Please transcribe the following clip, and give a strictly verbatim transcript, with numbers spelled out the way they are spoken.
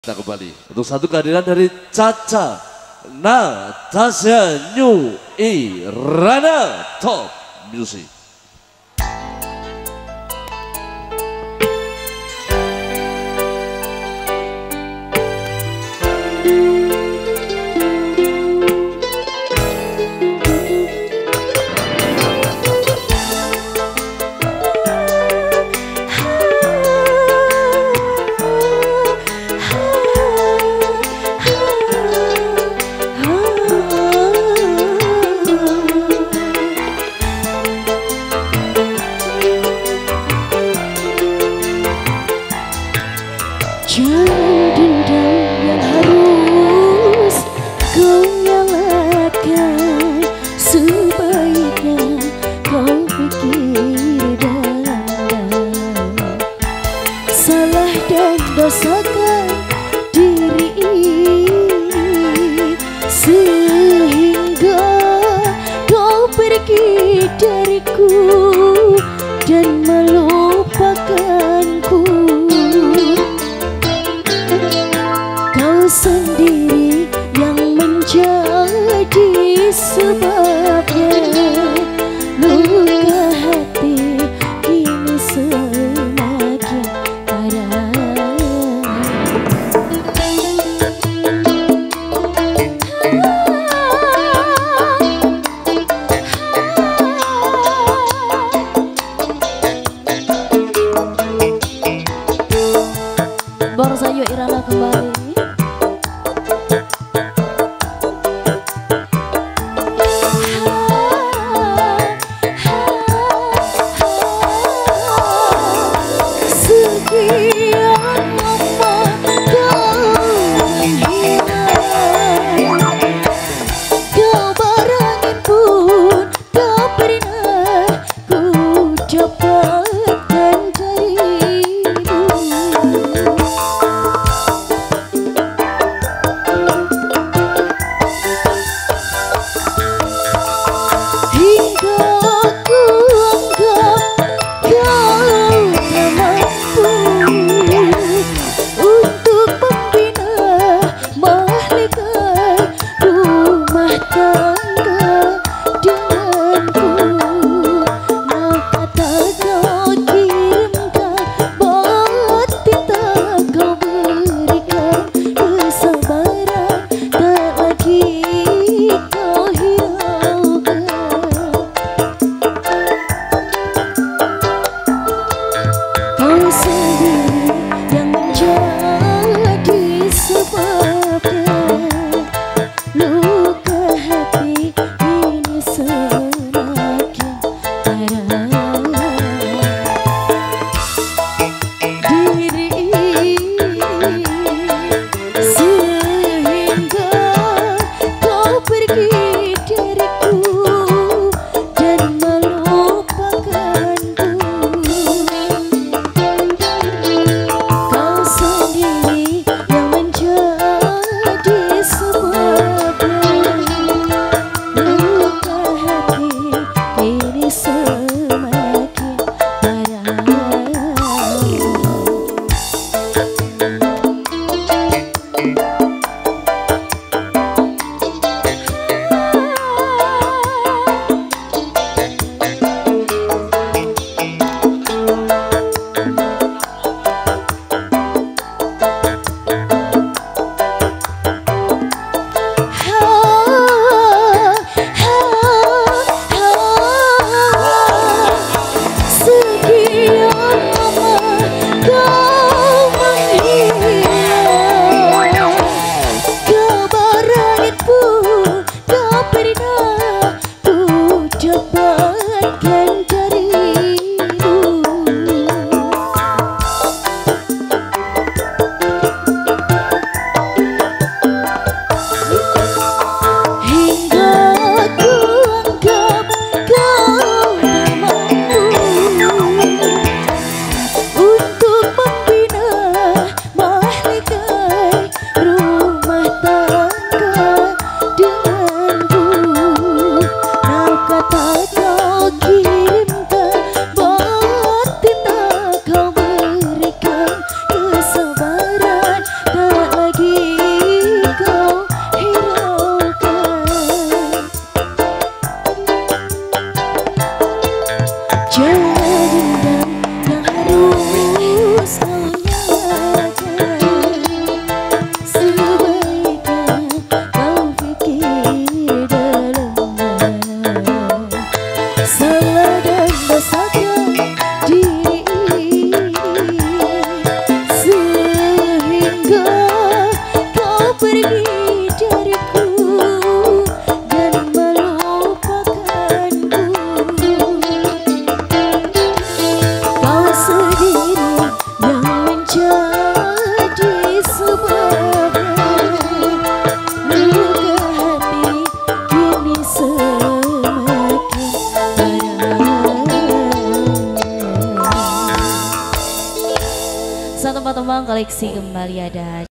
Kita kembali untuk satu kehadiran dari Chaca, Natasya, New Irana, Top Music. Jangan dendam yang harus kau nyalakan, sebaiknya kau pikir dalam-dalam. Salah dan dosakan diri sehingga kau pergi dariku dan melupakanku. Sendiri yang menjadi sebabnya luka hati kini semakin parah. Baru saja Irana kembali. hingga kau pergi dariku dan melupakanku. Kau sendiri yang menjadi sebabnya luka hati kini semakin parah. Satu tembang koleksi kembali ada